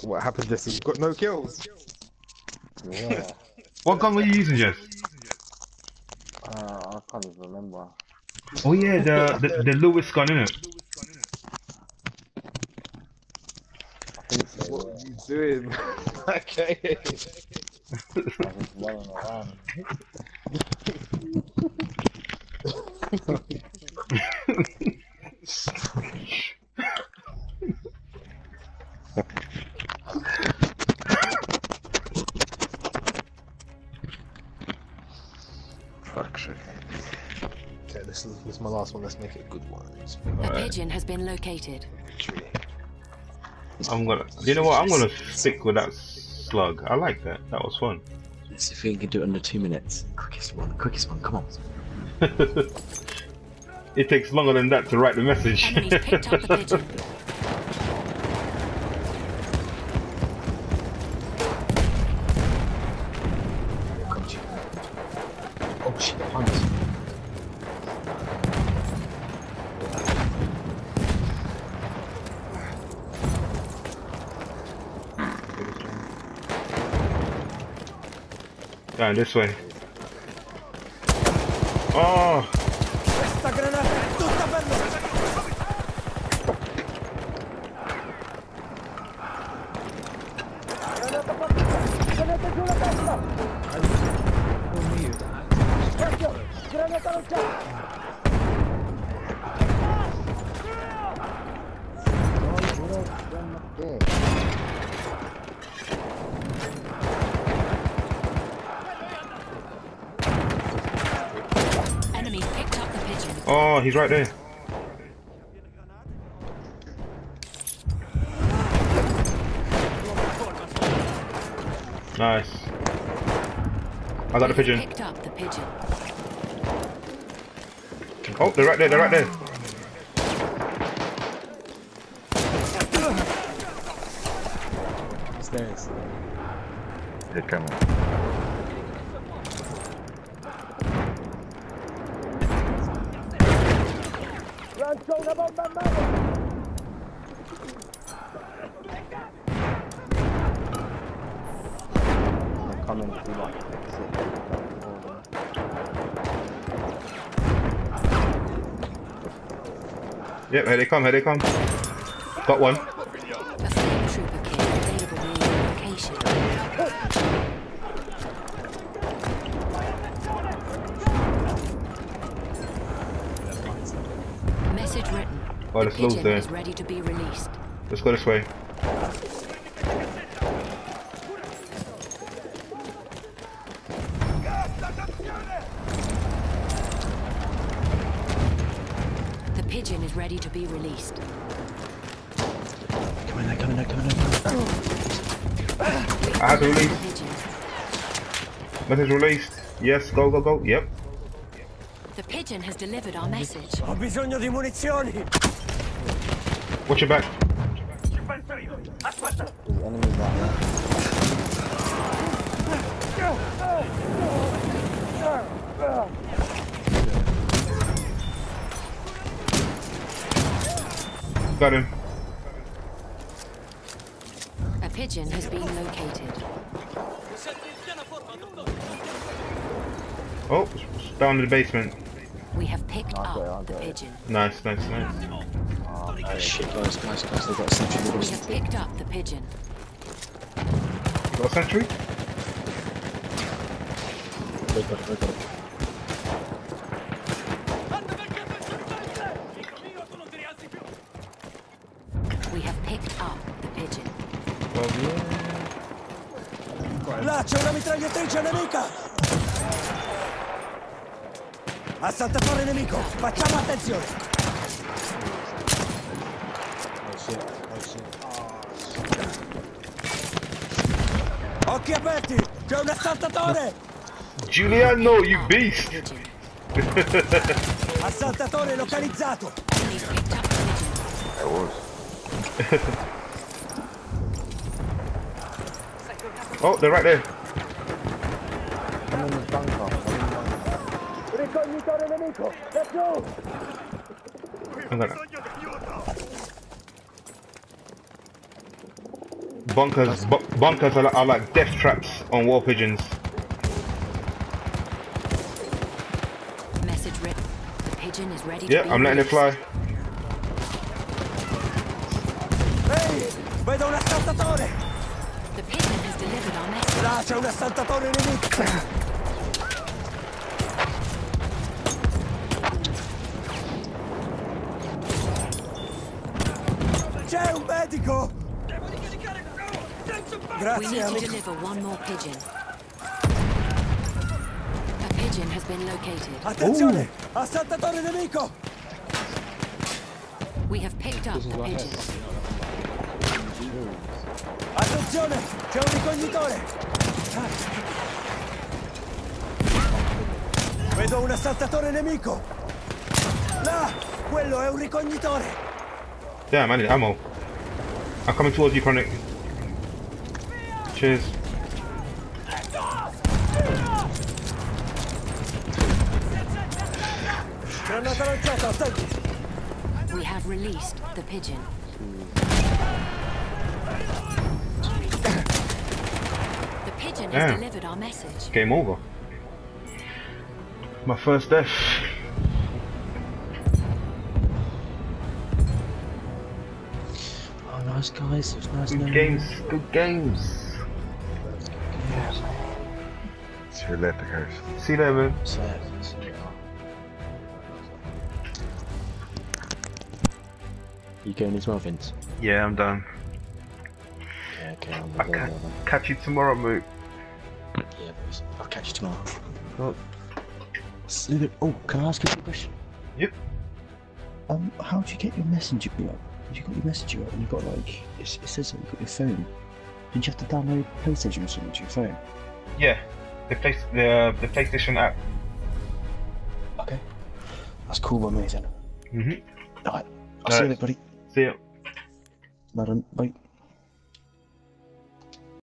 What happened this? You've got no kills. Yeah. What gun were you using, Jess? I can't even remember. Oh yeah, the Lewis gun, innit? I think so, What yeah. are you doing? Okay. I was just running around. Fuck shit. Okay, this is my last one. Let's make it a good one. A pigeon has been located. I'm gonna. You know what? I'm gonna stick with that slug. I like that. That was fun. Let's see if we can do it under 2 minutes. Quickest one, come on. It takes longer than that to write the message. Enemies picked up the pigeon. Come to you. Oh shit, behind us. Going this way. Oh! Enemies picked up the pigeon. Oh, he's right there. Nice. I got the pigeon. Picked up the pigeon. Oh, they're right there, they're right there. Stairs. Yeah, come on. I'm coming to like fix it. Yep, here they come, here they come. Got one. A flame trooper kit available near your location. Message written. Oh, the The slow's pigeon there. is ready to be released. Let's go this way. The pigeon is ready to be released. Come in there, come in there, come in there. I have to The release. pigeon. Message released. Yes, go, go, go. Yep. The pigeon has delivered our message. Ho bisogno di munizioni! Watch your back. There's enemies out there. Got him. A pigeon has been located. Oh, it's down in the basement. We have picked I'll up the get it. pigeon. Nice, nice, nice. Oh shit, guys, they've got a sentry. We have picked up the pigeon. Got a sentry? They got it. We have picked up the pigeon. Là c'è una mitragliatrice nemica! Assaltatore nemico! Facciamo attenzione! Oh shit, oh shit. Occhi aperti! C'è un assaltatore! Giuliano, you beast! Pigeon. Assaltatore localizzato! Enemies picked up the pigeon. It was. Oh, they're right there. I'm in the bunker. Ricognitore nemico! È giù! I'm gonna. Bunkers, bunkers are like death traps on war pigeons. Message written. The pigeon is ready to Yeah, be I'm letting it fly. Ehi, vedo un assaltatore! The pigeon has delivered our message. Là c'è un assaltatore nemico! C'è un medico! We Grazie, need to amico. deliver one more pigeon. A pigeon has been located. Attenzione! Assaltatore nemico! We have picked up the pigeon. Attenzione! C'è un ricognitore! Vedo un assaltatore nemico! Là! Quello è un ricognitore! Damn, I need ammo. I'm coming towards you, Chronic. Cheers. Granata lanciata, attenti! We have released the pigeon. The pigeon has Yeah. delivered our message. Game over. My first death. Oh, nice guys. It was nice Good knowing games. Good games. See you later, guys. See you there, man. you. You going as well, Vince? Yeah, I'm done. Okay, I'm I going ca- well then. catch you tomorrow, mate. Yeah, boys. I'll catch you tomorrow. Oh, can I ask you a question? Yep. How did you get your messenger up? You got your messenger up and you got like it says that you got your phone. Did you have to download PlayStation or something to your phone? Yeah. The PlayStation app. Okay. That's cool by me then. Mhm. Alright. I'll see you later, buddy. See ya. Madam, bye.